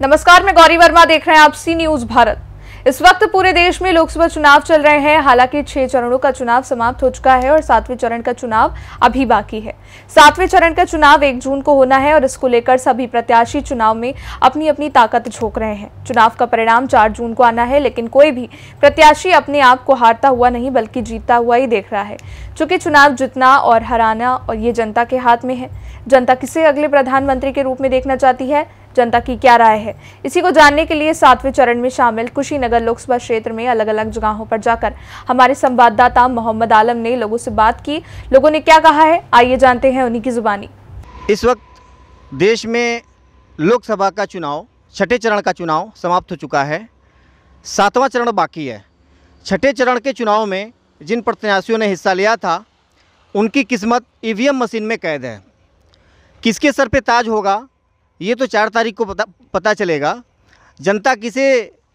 नमस्कार, मैं गौरी वर्मा, देख रहे हैं आप सी न्यूज भारत। इस वक्त पूरे देश में लोकसभा चुनाव चल रहे हैं। हालांकि 6 चरणों का चुनाव समाप्त हो चुका है और 7वें चरण का चुनाव अभी बाकी है। 7वें चरण का चुनाव 1 जून को होना है और इसको लेकर सभी प्रत्याशी चुनाव में अपनी अपनी ताकत झोंक रहे हैं। चुनाव का परिणाम 4 जून को आना है, लेकिन कोई भी प्रत्याशी अपने आप को हारता हुआ नहीं बल्कि जीतता हुआ ही देख रहा है। चूंकि चुनाव जीतना और हराना और ये जनता के हाथ में है। जनता किसे अगले प्रधानमंत्री के रूप में देखना चाहती है, जनता की क्या राय है, इसी को जानने के लिए 7वें चरण में शामिल कुशीनगर लोकसभा क्षेत्र में अलग अलग जगहों पर जाकर हमारे संवाददाता मोहम्मद आलम ने लोगों से बात की। लोगों ने क्या कहा है, आइए जानते हैं उन्हीं की जुबानी। इस वक्त देश में लोकसभा का चुनाव, 6ठे चरण का चुनाव समाप्त हो चुका है। 7वां चरण बाकी है। 6ठे चरण के चुनाव में जिन प्रत्याशियों ने हिस्सा लिया था, उनकी किस्मत ईवीएम मशीन में कैद है। किसके सर पे ताज होगा, ये तो 4 तारीख को पता चलेगा। जनता किसे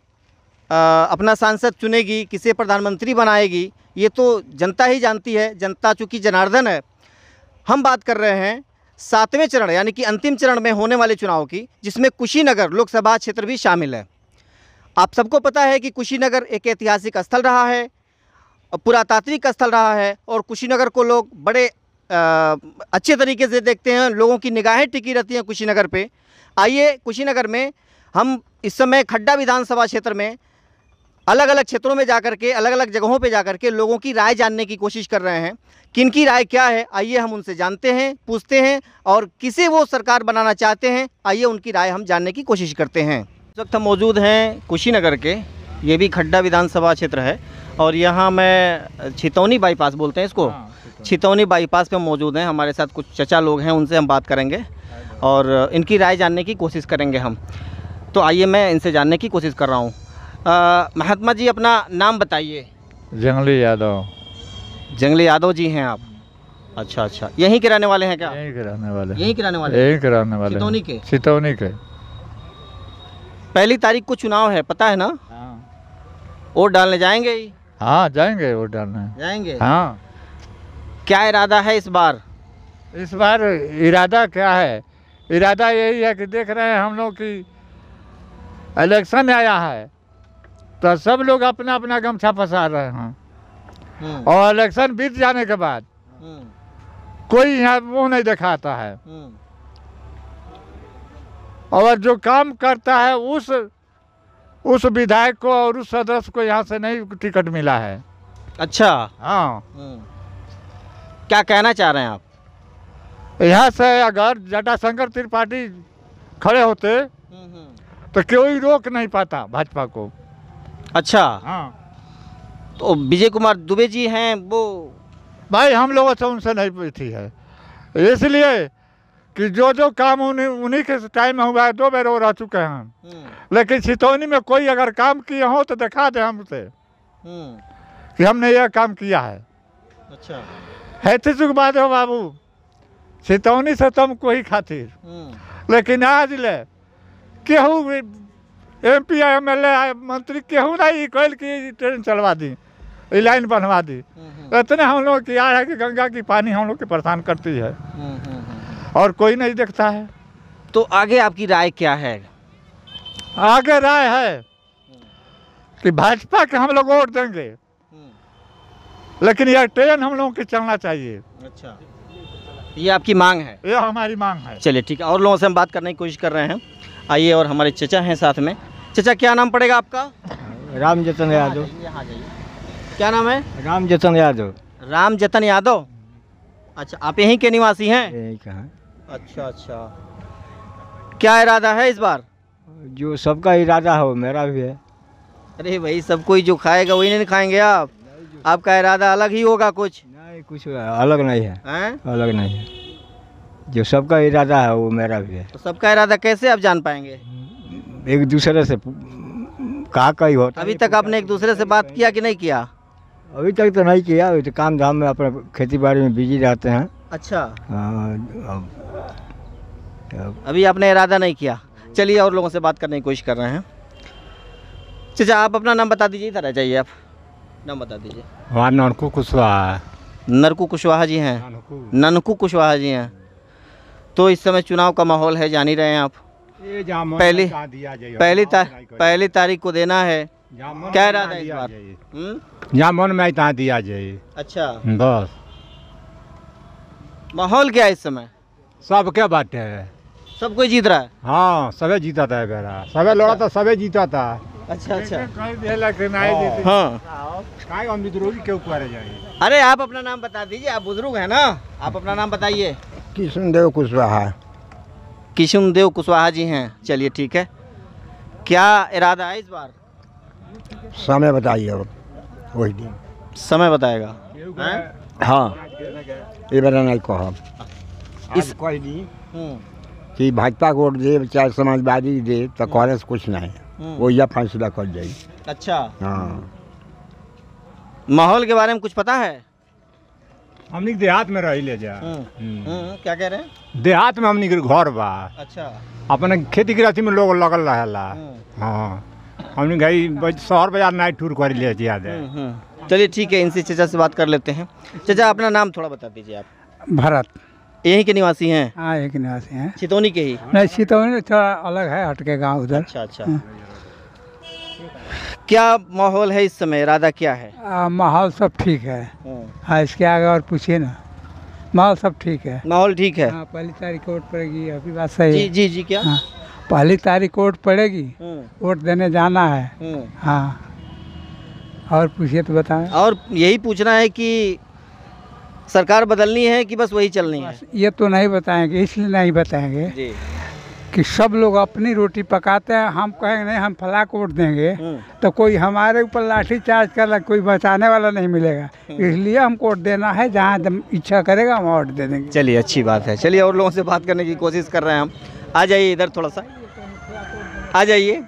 अपना सांसद चुनेगी, किसे प्रधानमंत्री बनाएगी, ये तो जनता ही जानती है। जनता चूँकि जनार्दन है। हम बात कर रहे हैं 7वें चरण यानी कि अंतिम चरण में होने वाले चुनाव की, जिसमें कुशीनगर लोकसभा क्षेत्र भी शामिल है। आप सबको पता है कि कुशीनगर एक ऐतिहासिक स्थल रहा है, पुरातात्विक स्थल रहा है और कुशीनगर को लोग बड़े अच्छे तरीके से देखते हैं। लोगों की निगाहें टिकी रहती हैं कुशीनगर पे। आइए, कुशीनगर में हम इस समय खड्डा विधानसभा क्षेत्र में अलग अलग क्षेत्रों में जाकर के, अलग अलग जगहों पे जाकर के लोगों की राय जानने की कोशिश कर रहे हैं। किनकी राय क्या है, आइए हम उनसे जानते हैं, पूछते हैं और किसे वो सरकार बनाना चाहते हैं, आइए उनकी राय हम जानने की कोशिश करते हैं। इस वक्त हम मौजूद हैं कुशीनगर के, ये भी खड्डा विधानसभा क्षेत्र है और यहाँ मैं छितौनी बाईपास बोलते हैं इसको, छितौनी बाईपास पे मौजूद हैं। हमारे साथ कुछ चचा लोग हैं, उनसे हम बात करेंगे और इनकी राय जानने की कोशिश करेंगे हम। तो आइए, मैं इनसे जानने की कोशिश कर रहा हूँ। महात्मा जी, अपना नाम बताइए। जंगली यादव। जंगली यादव जी हैं आप? अच्छा, यहीं के रहने वाले हैं क्या? यहीं के रहने वाले। यहीं के रहने वाले? यहीं के रहने वाले। छितौनी के? छितौनी के। 1 तारीख को चुनाव है, पता है ना? हाँ। वोट डालने जाएंगे ही? हाँ, जाएंगे वोट डालने। जाएंगे? हाँ। क्या इरादा है इस बार? इस बार इरादा क्या है? इरादा यही है कि देख रहे हैं हम लोग कि इलेक्शन आया है तो सब लोग अपना अपना गमछा फंसा रहे हैं और इलेक्शन बीत जाने के बाद कोई यहाँ मुँह नहीं दिखाता है और जो काम करता है उस विधायक को और उस सदस्य को यहाँ से नहीं टिकट मिला है। अच्छा। हाँ। क्या कहना चाह रहे हैं आप? यहाँ से अगर जटाशंकर त्रिपाठी खड़े होते तो कोई रोक नहीं पाता भाजपा को। अच्छा। हाँ। तो विजय कुमार दुबे जी हैं, वो भाई हम लोगों से उनसे नहीं पूछी है, इसलिए कि जो काम उन्हीं के टाइम में हुआ है। 2 बार वो रह चुके हैं, लेकिन छितौनी में कोई अगर काम किए हो तो दिखा दे हमसे कि हमने यह काम किया है। अच्छा। है चुक बात हो बाबू, छितौनी से तुमको ही खातिर, लेकिन आज ले केहू MP MLA मंत्री केहू नहीं कहल कि ट्रेन चलवा दी, लाइन बनवा दी। इतने हम लोग की याद है कि गंगा की पानी हम लोग की परेशान करती है और कोई नहीं देखता है। तो आगे आपकी राय क्या है? आगे राय है कि भाजपा के हम लोग वोट देंगे, लेकिन यह ट्रेन हम लोगों की चलना चाहिए। अच्छा, ये आपकी मांग है? ये हमारी मांग है। चलिए ठीक है, और लोगों से हम बात करने की कोशिश कर रहे हैं। आइए, और हमारे चचा हैं साथ में। चचा, क्या नाम पड़ेगा आपका? रामजतन यादव। यहाँ जाइए। क्या नाम है? रामजतन यादव। रामजतन यादव। अच्छा, आप यहीं के निवासी हैं? यही कहा। अच्छा। क्या इरादा है इस बार? जो सबका इरादा हो मेरा भी है। अरे भाई, सब कोई जो खाएगा वही नहीं खाएंगे आप? आपका इरादा अलग ही होगा कुछ? नहीं, कुछ अलग नहीं है। अलग नहीं है, जो सबका इरादा है वो मेरा भी है। तो सबका इरादा कैसे आप जान पाएंगे? एक दूसरे से कहा कहीं होता। अभी तक आपने एक दूसरे से बात किया कि नहीं किया? अभी तक तो नहीं किया, अभी तो काम धाम में अपने खेती बाड़ी में बिजी रहते हैं। अच्छा। अभी आपने इरादा नहीं किया। चलिए, और लोगों से बात करने की कोशिश कर रहे हैं। चाचा, आप अपना नाम बता दीजिए। इधर आ जाइए, आप नाम बता दीजिए। हमारा ननकू कुशवाहा। नरकू कुशवाहा जी हैं? ननकू कुशवाहा जी हैं। तो इस समय चुनाव का माहौल है, जान ही रहे हैं आप। पहली तारीख को देना है, क्या इरादा है इस बार? जहाँ मन में तहाँ दिया जाए। अच्छा, बस माहौल क्या है इस समय? सब क्या बात है, सब कोई जीत रहा है। हाँ सबे जीता था बेरा, सबे लड़ा था, सबे जीता था। अच्छा अच्छा, हाँ अरे आप अपना नाम बता दीजिए, आप बुजुर्ग हैं ना, आप अपना नाम बताइए। कृष्णदेव कुशवाहा। कृष्णदेव कुशवाहा जी हैं, चलिए ठीक है। क्या इरादा है इस बार? समय बताइए अब, वही दिन समय बताएगा। हाँ ये बार नहीं कहा इस कोई नहीं कि भाजपा को वोट दे चाहे समाजवादी दे तो कांग्रेस कुछ नहीं, वो यह फैसला कर जाए। अच्छा, हाँ माहौल के बारे में कुछ पता है? हमनी देहात में रही ले जा। क्या कह रहे हैं? देहात में हमनी के घर बा। अच्छा, अपने खेती गृहस्थी में लोग लगल रहेला। हाँ हमनी गई शहर बाजार नाइट टूर कर लिए ज्यादा। चलिए ठीक है, इनसे चाचा से बात कर लेते हैं। चाचा अपना नाम थोड़ा बता दीजिए आप। भरत। यहीं के निवासी हैं? हाँ एक निवासी हैं। चितौनी के ही? नहीं चितौनी थोड़ा अलग है, हटके गांव उधर। अच्छा अच्छा। क्या माहौल है इस समय, इरादा क्या है? माहौल सब ठीक है। हाँ इसके आगे और पूछिए ना, माहौल सब ठीक है। माहौल ठीक है। हाँ पहली तारीख वोट पड़ेगी, अभी बात सही जी है। जी जी क्या? हाँ पहली तारीख वोट पड़ेगी, वोट देने जाना है। हाँ और पूछिए तो बताएं। और यही पूछना है कि सरकार बदलनी है कि बस वही चलनी है? ये तो नहीं बताएंगे, इसलिए नहीं बताएंगे जी कि सब लोग अपनी रोटी पकाते हैं, हम कहेंगे नहीं हम फला को वोट देंगे तो कोई हमारे ऊपर लाठी चार्ज कर, कोई बचाने वाला नहीं मिलेगा। इसलिए हमको वोट देना है, जहाँ इच्छा करेगा हम वोट दे देंगे। चलिए अच्छी बात है। चलिए और लोगों से बात करने की कोशिश कर रहे हैं हम। आ जाइए इधर थोड़ा सा, आ जाइए।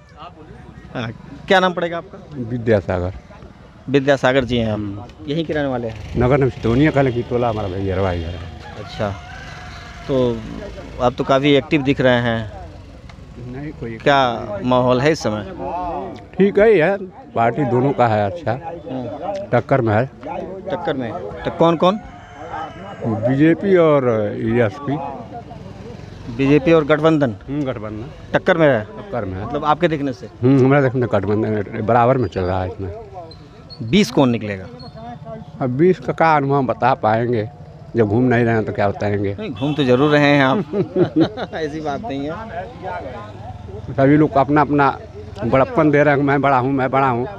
क्या नाम पड़ेगा आपका? विद्यासागर। विद्यासागर जी हैं आप, यहीं के रहने वाले हैं? नगर में चितौनिया का की टोला हमारा भैया घर है। अच्छा, तो आप तो काफ़ी एक्टिव दिख रहे हैं। नहीं कोई क्या माहौल है इस समय? ठीक है यार, पार्टी दोनों का है अच्छा, टक्कर में है। टक्कर में तो कौन कौन? बीजेपी और ESP। बीजेपी और गठबंधन गठबंधन टक्कर में है। टक्कर में है, मतलब आपके देखने से? हमारा देखने गठबंधन बराबर में चल रहा है। इसमें 20 कौन निकलेगा? अब 20 का अनुभव हम बता पाएंगे, जब घूम नहीं रहे हैं तो क्या बताएंगे। नहीं घूम तो जरूर रहे हैं आप। ऐसी बात नहीं है। सभी लोग अपना अपना बड़प्पन दे रहे हैं, मैं बड़ा हूँ मैं बड़ा हूँ।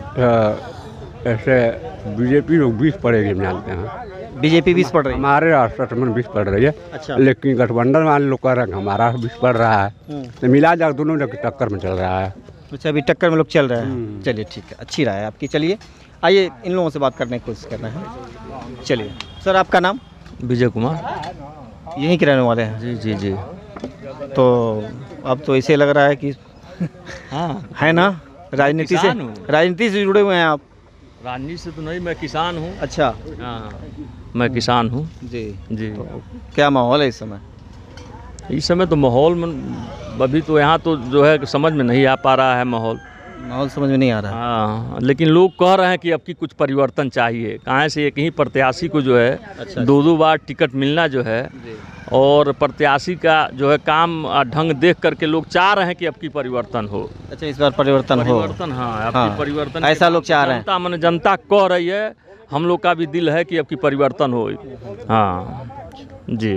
ऐसे बीजेपी लोग 20 पड़ेगी हम जानते हैं। बीजेपी 20 पड़ रही है? हमारे राष्ट्र में 20 पड़ रही है। अच्छा। लेकिन गठबंधन वाले लोग कह रहे हैं हमारा 20 पड़ रहा है, तो मिला जा दोनों टक्कर में चल रहा है। अच्छा अभी टक्कर में लोग चल रहे हैं। चलिए ठीक है, अच्छी राय है आपकी। चलिए आइए इन लोगों से बात करने की कोशिश करना है। चलिए सर, आपका नाम? विजय कुमार। यहीं के रहने वाले हैं? जी जी जी। तो अब तो ऐसे लग रहा है कि हाँ है ना, राजनीति से जुड़े हुए हैं आप? राजनीति से तो नहीं, मैं किसान हूँ। अच्छा, हाँ मैं किसान हूँ जी जी। तो क्या माहौल है इस समय? इस समय तो माहौल में अभी तो यहाँ तो जो है समझ में नहीं आ पा रहा है माहौल समझ में नहीं आ रहा है। हाँ, लेकिन लोग कह रहे हैं कि अब की कुछ परिवर्तन चाहिए। कहाँ से एक ही प्रत्याशी को जो है अच्छा। 2-2 बार टिकट मिलना जो है, और प्रत्याशी का जो है काम ढंग देख करके लोग चाह रहे हैं कि अब की परिवर्तन हो। अच्छा इस बार परिवर्तन हो? हाँ अब हाँ, की परिवर्तन ऐसा लोग चाह रहे हैं। जनता मन जनता कह रही है, हम लोग का भी दिल है कि अब की परिवर्तन हो। हाँ जी।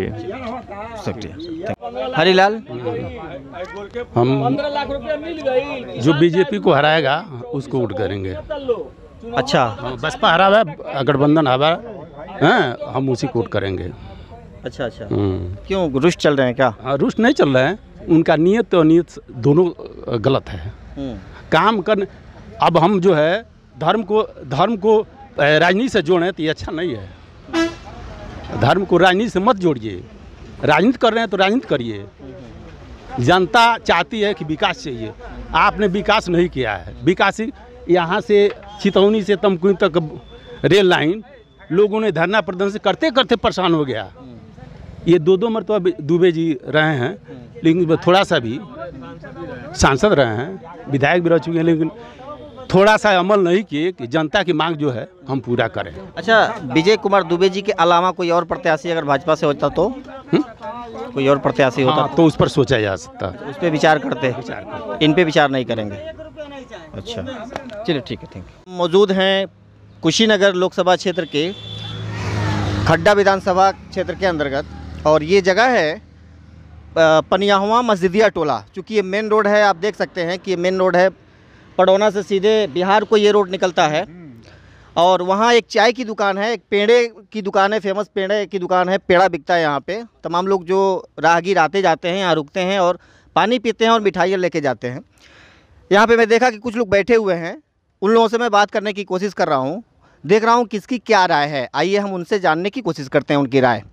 हरीलाल, हम 15 लाख रुपया मिल गई, जो बीजेपी को हराएगा उसको वोट करेंगे। अच्छा बसपा हरा हुआ, गठबंधन हरा है, हम उसी को वोट करेंगे। अच्छा अच्छा। क्यों रुष्ट चल रहे हैं क्या? हाँ रुष्ट नहीं चल रहे हैं, उनका नियत और नियत दोनों गलत है। काम कर, अब हम जो है धर्म को राजनीति से जोड़ें तो ये अच्छा नहीं है। धर्म को राजनीति से मत जोड़िए, राजनीति कर रहे हैं तो राजनीति करिए। जनता चाहती है कि विकास चाहिए, आपने विकास नहीं किया है। विकास यहाँ से चितौनी से तमकुही तक रेल लाइन लोगों ने धरना प्रदर्शन करते करते परेशान हो गया। ये 2-2 मरतबा दुबे जी रहे हैं, लेकिन थोड़ा सा भी सांसद रहे हैं, विधायक भी रह चुके हैं, लेकिन थोड़ा सा अमल नहीं किए कि जनता की मांग जो है हम पूरा करें। अच्छा विजय कुमार दुबे जी के अलावा कोई और प्रत्याशी अगर भाजपा से होता तो? कोई और प्रत्याशी होता हाँ, तो उस पर सोचा जा सकता है। उस पर विचार करते हैं, इन पे विचार नहीं करेंगे। अच्छा, चलिए ठीक है, थैंक यू। मौजूद हैं कुशीनगर लोकसभा क्षेत्र के खड्डा विधानसभा क्षेत्र के अंतर्गत, और ये जगह है पनियाहुआ मस्जिदिया टोला। चूँकि ये मेन रोड है, आप देख सकते हैं कि ये मेन रोड है, पडौना से सीधे बिहार को ये रोड निकलता है। और वहाँ एक चाय की दुकान है, एक पेड़े की दुकान है, फेमस पेड़े की दुकान है, पेड़ा बिकता है यहाँ पे। तमाम लोग जो राहगीर आते जाते हैं यहाँ रुकते हैं और पानी पीते हैं और मिठाइयाँ लेके जाते हैं। यहाँ पे मैं देखा कि कुछ लोग बैठे हुए हैं, उन लोगों से मैं बात करने की कोशिश कर रहा हूँ, देख रहा हूँ किसकी क्या राय है। आइए हम उनसे जानने की कोशिश करते हैं उनकी राय।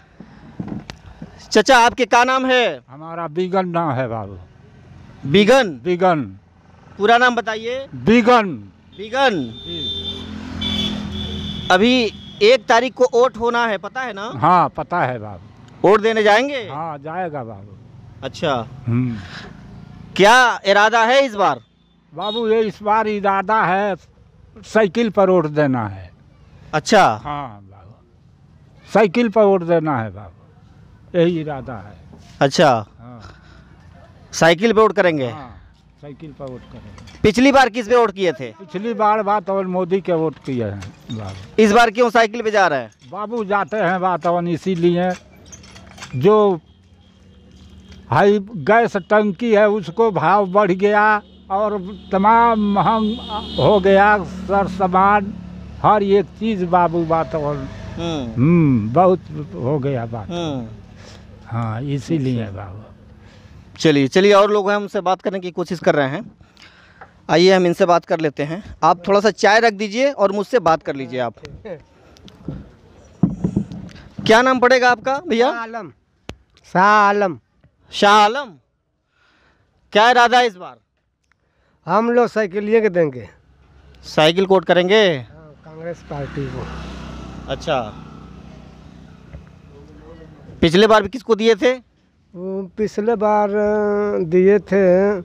चाचा, आपके क्या नाम है? हमारा बिगन नाम है बाबू। बिगन? बिगन। पूरा नाम बताइए। बिगन। बिगन। अभी 1 तारीख को वोट होना है, पता है ना? हाँ पता है बाबू। वोट देने जाएंगे? हाँ जाएगा बाबू। अच्छा, क्या इरादा है इस बार? बाबू ये इस बार इरादा है साइकिल पर वोट देना है। अच्छा। हाँ बाबू, साइकिल पर वोट देना है बाबू, यही इरादा है। अच्छा। हाँ। साइकिल पे वोट करेंगे? हाँ, साइकिल पर वोट करेंगे। पिछली बार किस पे वोट किए थे? पिछली बार बात और मोदी के वोट किए हैं बाबू। इस बार क्यों साइकिल पे जा रहे हैं? बाबू जाते हैं वातावरण इसीलिए, जो हाई गैस टंकी है उसको भाव बढ़ गया और तमाम महंग हो गया सर सामान, हर एक चीज़ बाबू वातावरण बहुत हो गया बात। हाँ इसीलिए बाबू। चलिए और लोग हैं, हमसे बात करने की कोशिश कर रहे हैं। आइए हम इनसे बात कर लेते हैं। आप थोड़ा सा चाय रख दीजिए और मुझसे बात कर लीजिए। आप क्या नाम पड़ेगा आपका भैया? आलम। शाह आलम। शाह आलम। क्या इरादा है इस बार? हम लोग साइकिलिए के देंगे। साइकिल कोट करेंगे? कांग्रेस पार्टी को। अच्छा, पिछले बार भी किसको दिए थे? वो पिछले बार दिए थे,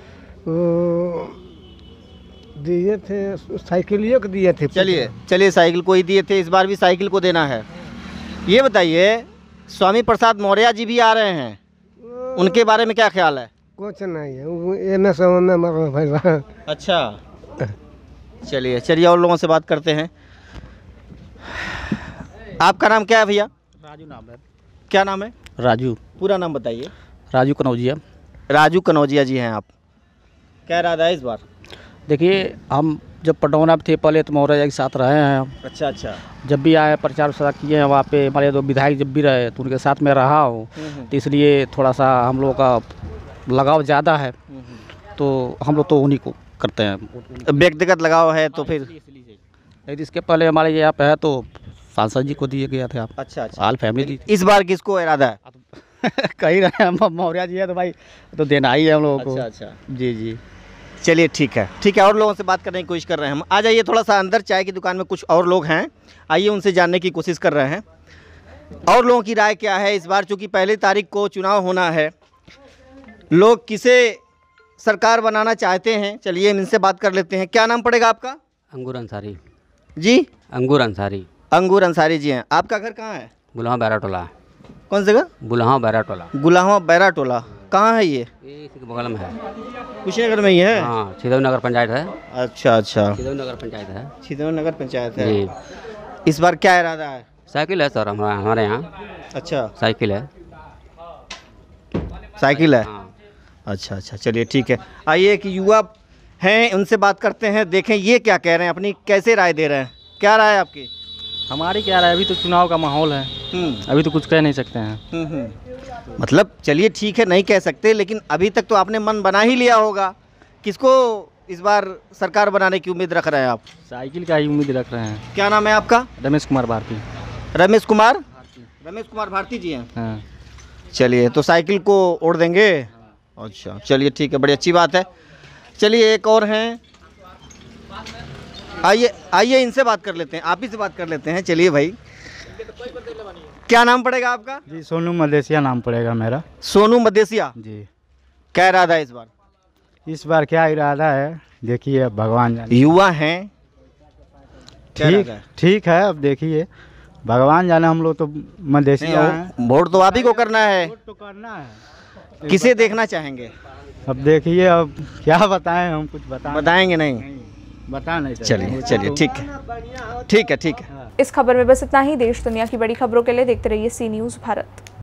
साइकिलिए को दिए थे। चलिए साइकिल को ही दिए थे, इस बार भी साइकिल को देना है। ये बताइए, स्वामी प्रसाद मौर्य जी भी आ रहे हैं, उनके बारे में क्या ख्याल है? कुछ नहीं है, में अच्छा, चलिए और लोगों से बात करते हैं। आपका नाम क्या है भैया? राजू नाम है। क्या नाम है? राजू। पूरा नाम बताइए। राजू कनौजिया। राजू कनौजिया जी हैं आप। क्या इरादा है इस बार? देखिए, हम जब पडौना थे पहले तो मौर्य के साथ रहे हैं हम। अच्छा। जब भी आए प्रचार प्रसार किए हैं वहाँ पे, हमारे 2 विधायक जब भी रहे तो उनके साथ में रहा हूँ, तो इसलिए थोड़ा सा हम लोगों का लगाव ज़्यादा है, तो हम लोग तो उन्हीं को करते हैं। व्यक्तिगत लगाव है तो फिर? नहीं, इसके पहले हमारे यहाँ पे है तो सांसद जी को दिए गया थे आप। अच्छा। All family. इस बार किसको इरादा है? कही रहे हैं मौर्य जी है तो भाई तो देना ही है हम लोगों को। अच्छा। जी। चलिए ठीक है और लोगों से बात करने की कोशिश कर रहे हैं हम। आ जाइए थोड़ा सा अंदर, चाय की दुकान में कुछ और लोग हैं, आइए उनसे जानने की कोशिश कर रहे हैं और लोगों की राय क्या है इस बार। चूँकि 1 तारीख को चुनाव होना है, लोग किसे सरकार बनाना चाहते हैं, चलिए इनसे बात कर लेते हैं। क्या नाम पड़ेगा आपका? अंगूर अंसारी जी। अंगूर अंसारी। अंगूर अंसारी जी हैं। आपका घर कहाँ है? गुलाहा बैरा टोला। कौन सी जगह? गुलाहा बैरा टोला। गुलाहा बैरा टोला कहाँ है? ये इसी के बगल में है, कुशीनगर में ही है। हाँ, छिदौन नगर पंचायत है। अच्छा। छिदौन नगर पंचायत है। छिदौन नगर पंचायत है जी। इस बार क्या इरादा है? साइकिल है सर हमारे यहाँ। अच्छा, साइकिल है। हाँ। अच्छा, चलिए ठीक है। आइए कि युवा हैं, उनसे बात करते हैं, देखें ये क्या कह रहे हैं, अपनी कैसे राय दे रहे हैं। क्या राय है आपकी? हमारी क्या राय, अभी तो चुनाव का माहौल है, अभी तो कुछ कह नहीं सकते हैं। मतलब चलिए ठीक है, नहीं कह सकते, लेकिन अभी तक तो आपने मन बना ही लिया होगा। किसको इस बार सरकार बनाने की उम्मीद रख रहे हैं आप? साइकिल का ही उम्मीद रख रहे हैं। क्या नाम है आपका? रमेश कुमार भारती। रमेश कुमार भारती जी हैं। हाँ। चलिए, तो साइकिल को वोट देंगे? अच्छा, चलिए ठीक है, बड़ी अच्छी बात है। चलिए एक और हैं, आइए इनसे बात कर लेते हैं, आप ही से बात कर लेते हैं। चलिए भाई, क्या नाम पड़ेगा आपका? जी, सोनू मदेसिया नाम पड़ेगा मेरा। सोनू मदेसिया जी। क्या इरादा है इस बार? इस बार क्या इरादा है देखिए, अब भगवान जाने। युवा हैं, ठीक है, अब देखिए भगवान जाने, हम लोग तो मधेसी हैं। वोट तो आप ही को करना है। तो करना है। किसे देखना चाहेंगे? अब देखिए, अब क्या बताएं, हम कुछ बताएंगे नहीं। बता नहीं। चलिए ठीक है। इस खबर में बस इतना ही। देश दुनिया की बड़ी खबरों के लिए देखते रहिए सी न्यूज़ भारत।